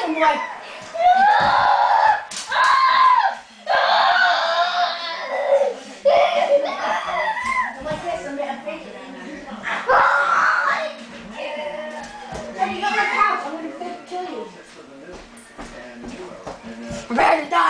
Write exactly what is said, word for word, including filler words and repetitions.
him, boy. Like this, I'm gonna fake it. Hey, you got my couch. I'm gonna kill you. Prepare to die.